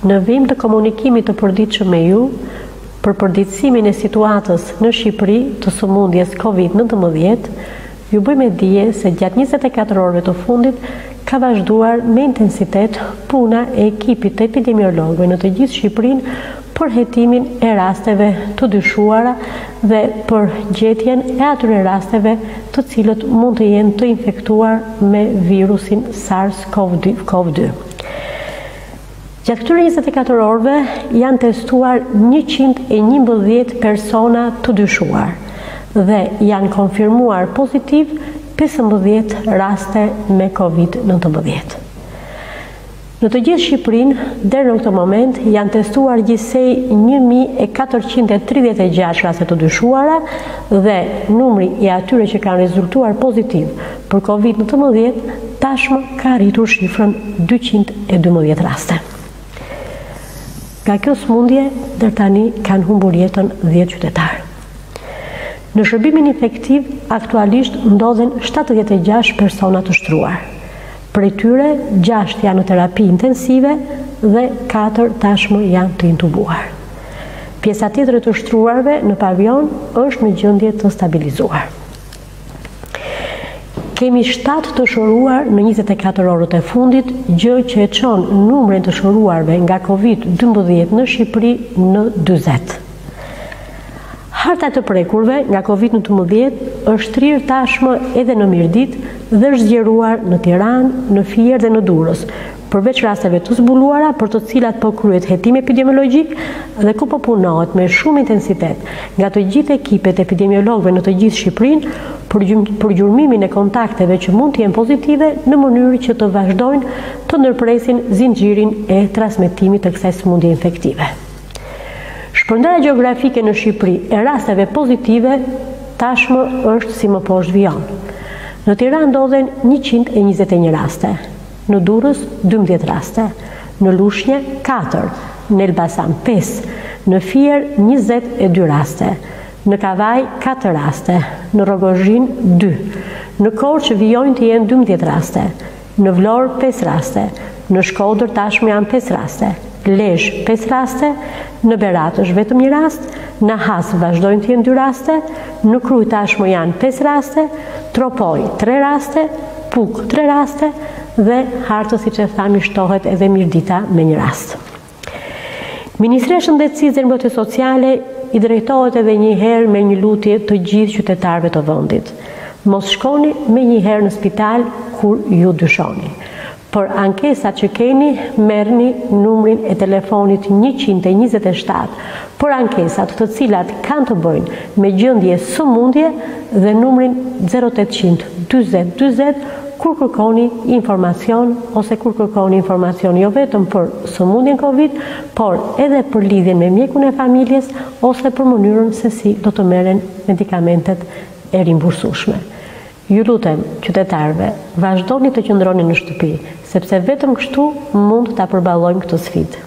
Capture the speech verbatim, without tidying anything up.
Në vim të komunikimit të përditshëm me ju, për përditësimin e situatës në Shqipëri të sëmundjes kovid nëntëmbëdhjetë, ju bëjmë dije se gjatë njëzet e katër orëve të fundit ka vazhduar me intensitet puna e ekipit të epidemiologëve në të gjithë Shqipërinë për hetimin e rasteve të dyshuara dhe për gjetjen e atyre rasteve të cilët mund të jenë të infektuar me virusin SARS-CoV dy. Gjatë këtyre njëzet e katër orëve janë testuar njëqind e njëmbëdhjetë persona të dyshuar dhe janë konfirmuar pozitiv pesëmbëdhjetë raste me kovid nëntëmbëdhjetë. Në të gjithë Shqipërinë, deri në këtë moment, janë testuar gjithsej një mijë e katërqind e tridhjetë e gjashtë raste të dyshuara dhe numri i atyre që kanë rezultuar pozitiv për kovid nëntëmbëdhjetë tashmë ka arritur shifrën dyqind e dymbëdhjetë raste. Nga kjo sëmundje, deri tani kanë humbur jetën dhjetë qytetarë. Në shërbimin infektiv, aktualisht ndodhen shtatëdhjetë e gjashtë persona të shtruar. Prej tyre, gjashtë janë në terapi intensive dhe katër tashmë janë të intubuar. Pjesa tjetër e të shtruarve në pavion është në gjendje të stabilizuar. Kemi shtatë të shëruar në njëzet e katër orët e fundit, gjë që e çon numrin të shëruarve nga kovid dymbëdhjetë në Shqipëri në dyzet. Harta të prekurve nga kovid nëntëmbëdhjetë është trirë tashmë edhe në Mirdit dhe është zgjeruar në Tiranë, në Fier dhe në Durrës, përveç rasteve të zbuluara për të cilat po kryhet hetim epidemiologjik dhe ku po punohet me shumë intensitet nga të gjithë ekipet epidemiologëve në të gjithë Shqipërinë për gjurmimin e kontakteve që mund të jenë pozitive në mënyrë që të vazhdojnë të ndërpresin zinxhirin e transmetimit të kësaj sëmundje infektive. Shpërndarja gjeografike në Shqipëri e rasteve pozitive tashmë është si më poshtë vijon. Në Tiranë ndodhen njëqind e njëzet e një raste, në Durrës dymbëdhjetë raste, në Lushnjë katër, në Elbasan pesë, në Fier njëzet e dy raste, në Kavaj katër raste, në Rogozhin dy, në Korçë vijojnë të jenë dymbëdhjetë raste, në Vlorë pesë raste, në Shkodër tashmë janë pesë raste, Lezhë pesë raste, në Berat është vetëm një rast, në Has vazhdojnë të jenë dy raste, në Krujë tashmë janë pesë raste, Tropoj tre raste, Puk tre raste dhe Hartë, siç e thamë, shtohet edhe Mirdita me një rast. Ministria e Shëndetësisë dhe Mbrojtjes Sociale i drejtohet edhe një herë me një lutje të gjithë qytetarëve të vendit. Mos shkoni me një herë në spital kur ju dyshoni. Për ankesat që keni, merrni numrin e telefonit njëqind e njëzet e shtatë për ankesat të cilat kanë të bëjnë me gjendje sëmundje dhe numrin zero ottanta dyzet dyzet kur kërkoni informacion ose kur kërkoni informacion jo vetëm për sëmundjen Covid, por edhe për lidhjen me mjekun e familjes ose për mënyrën se si do të merren medikamentet e rimbursueshme. Ju lutem, qytetarëve, vazhdoni të qëndroni në shtëpi, sepse vetëm kështu mund ta përballojmë këtë sfidë.